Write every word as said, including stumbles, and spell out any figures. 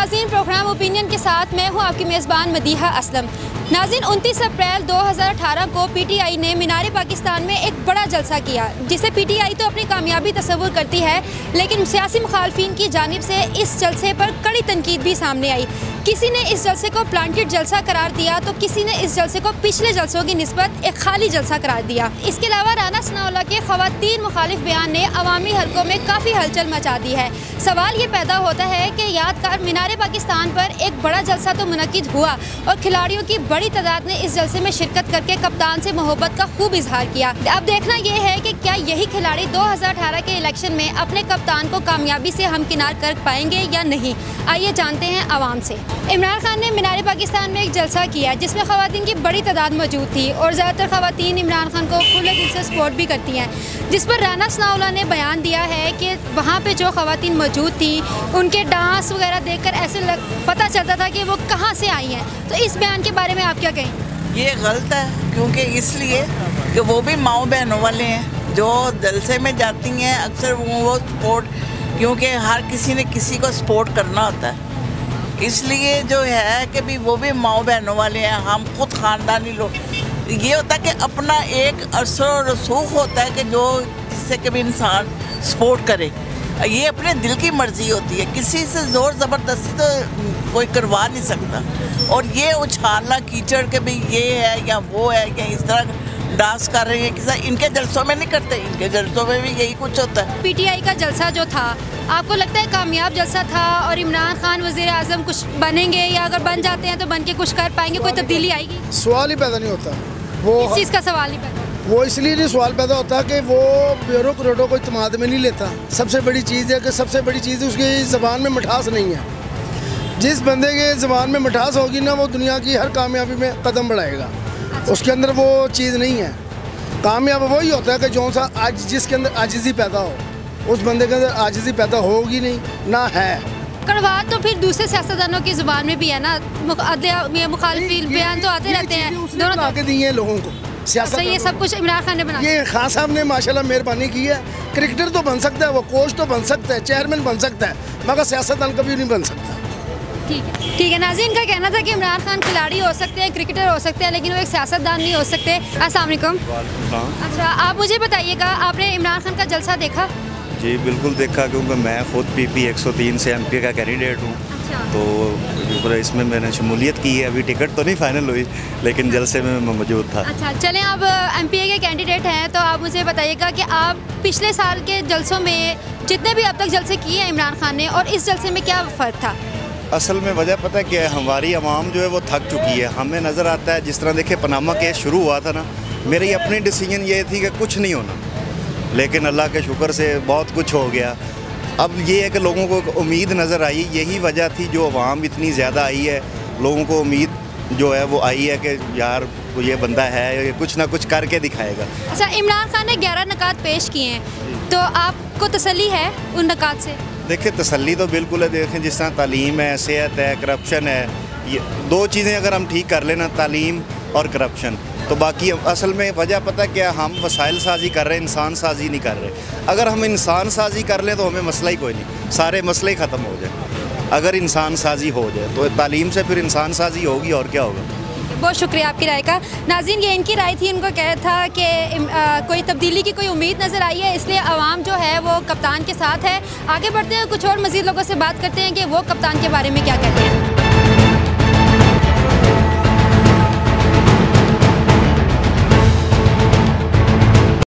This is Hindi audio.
नाज़रीन, प्रोग्राम ओपिनियन के साथ मैं हूं आपकी मेज़बान मदीहा असलम। नाज़रीन, उनतीस अप्रैल दो हज़ार अठारह को पी टी आई ने मीनार पाकिस्तान में एक बड़ा जलसा किया, जिसे पी टी आई तो अपनी कामयाबी तस्वुर करती है, लेकिन सियासी मुखालफिन की जानिब से इस जलसे पर कड़ी तनकीद भी सामने आई। किसी ने इस जलसे को प्लांटेड जलसा करार दिया तो किसी ने इस जलसे को पिछले जलसों की निस्बत एक खाली जलसा करार दिया। इसके अलावा राना सनाउल्लाह के ख़वातीन मुखालिफ बयान ने अवामी हलकों में काफ़ी हलचल मचा दी है। सवाल ये पैदा होता है कि यादगार मीनार पाकिस्तान पर एक बड़ा जलसा तो मुनक्किद हुआ और खिलाड़ियों की बड़ी तादाद ने इस जलसे में शिरकत करके कप्तान से मोहब्बत का खूब इजहार किया। अब देखना यह है कि क्या यही खिलाड़ी दो हज़ार अठारह के इलेक्शन में अपने कप्तान को कामयाबी से हमकिनार कर पाएंगे या नहीं। आइए जानते हैं आवाम से। इमरान खान ने मीनार पाकिस्तान में एक जलसा किया जिसमें ख़वातीन की बड़ी तादाद मौजूद थी और ज़्यादातर ख़वातीन इमरान खान को खुले दिल से सपोर्ट भी करती हैं, जिस पर राना सनाउल्लाह ने बयान दिया है कि वहाँ पे जो ख़वातीन मौजूद थी उनके डांस वगैरह देखकर ऐसे लग, पता चलता था कि वो कहाँ से आई हैं। तो इस बयान के बारे में आप क्या कहें? ये गलत है, क्योंकि इसलिए कि वो भी माओ बहनों वाले हैं जो जलसे में जाती हैं। अक्सर वो वो सपोर्ट, क्योंकि हर किसी ने किसी को सपोर्ट करना होता है, इसलिए जो है कि भी वो भी माओ बहनों वाले हैं। हम खुद ख़ानदानी लोग, ये होता है कि अपना एक असर और रसूख होता है कि जो जिससे कभी इंसान सपोर्ट करे, ये अपने दिल की मर्ज़ी होती है, किसी से ज़ोर ज़बरदस्ती तो कोई करवा नहीं सकता। और ये उछालना कीचड़ के भी ये है या वो है या इस तरह डांस कर रही है, किसी इनके जलसों में नहीं करते, इनके जलसों में भी यही कुछ होता है। पी टी आई का जलसा जो था, आपको लगता है कामयाब जलसा था और इमरान खान वज़ीर आज़म कुछ बनेंगे, या अगर बन जाते हैं तो बन के कुछ कर पाएंगे, कोई तब्दीली आएगी? सवाल ही पैदा नहीं होता। वो इस चीज़ का सवाल ही पैदा वो इसलिए नहीं सवाल पैदा होता कि वो ब्यूरोक्रेटों को इत्मीनान में नहीं लेता। सबसे बड़ी चीज़ है कि सबसे बड़ी चीज़ उसकी ज़बान में मिठास नहीं है। जिस बंदे के ज़बान में मिठास होगी ना, वो दुनिया की हर कामयाबी में कदम बढ़ाएगा। उसके अंदर वो चीज़ नहीं है। कामयाब वही होता है कि जो सा आज जिसके अंदर आजिज़ी पैदा हो, उस बंदे के अंदर आजिज़ी पैदा होगी नहीं, ना है। कड़वाहट तो फिर दूसरे सियासतदानों की ज़ुबान में भी है ना, मुखालिफिन बयान तो आते रहते हैं दोनों आके दिए हैं लोगों को। सियासत ये सब कुछ इमरान खान ने बनाया। ये खान साहब ने माशाल्लाह मेहरबानी की है। क्रिकेटर तो बन सकता है, वो कोच तो बन सकता है, चेयरमैन बन सकता है, मगर सियासतदान कभी नहीं बन सकता। ठीक है ठीक है नाज़रीन, का कहना था कि इमरान खान खिलाड़ी हो सकते हैं, क्रिकेटर हो सकते हैं, लेकिन वो एक सियासतदान नहीं हो सकते। अस्सलाम वालेकुम। अच्छा, आप मुझे बताइएगा, आपने इमरान खान का जलसा देखा? जी बिल्कुल देखा, क्योंकि मैं खुद पी पी एक सौ तीन से एम पी का कैंडिडेट हूँ। अच्छा। तो इसमें मैंने शमूलियत की है। अभी टिकट तो नहीं फाइनल हुई, लेकिन जलसे में मैं मौजूद था। अच्छा, चलें, आप एम पी ए के कैंडिडेट हैं तो आप मुझे बताइएगा कि आप पिछले साल के जलसों में जितने भी अब तक जलसे किए हैं इमरान खान ने, और इस जलसे में क्या फ़र्क था? असल में वजह पता है कि हमारी आवाम जो है वो थक चुकी है। हमें नज़र आता है, जिस तरह देखिए पनामा केस शुरू हुआ था ना, मेरी अपनी डिसीजन ये थी कि कुछ नहीं होना, लेकिन अल्लाह के शुक्र से बहुत कुछ हो गया। अब ये है कि लोगों को उम्मीद नज़र आई, यही वजह थी जो अवाम इतनी ज़्यादा आई है। लोगों को उम्मीद जो है वो आई है कि यार ये बंदा है, ये कुछ ना कुछ करके दिखाएगा। अच्छा, इमरान खान ने ग्यारह नकात पेश किए हैं, तो आपको तसल्ली है उन नकात से? देखिए तसल्ली तो बिल्कुल है। देखें जिस तरह तालीम है, सेहत है, करप्शन है, ये दो चीज़ें अगर हम ठीक कर लेना, तालीम और करप्शन, तो बाकी असल में वजह पता है क्या, हम वसाइल साजी कर रहे हैं, इंसान साजी नहीं कर रहे। अगर हम इंसान साजी कर लें तो हमें मसला ही कोई नहीं, सारे मसले ही ख़त्म हो जाए। अगर इंसान साजी हो जाए तो तालीम से फिर इंसान साजी होगी, और क्या होगा। बहुत शुक्रिया आपकी राय का। नाज़रीन, ये इनकी राय थी। उनको कहा था कि कोई तब्दीली की कोई उम्मीद नज़र आई है, इसलिए आवाम जो है वो कप्तान के साथ है। आगे बढ़ते हैं, कुछ और मज़ीद लोगों से बात करते हैं कि वो कप्तान के बारे में क्या कहते हैं।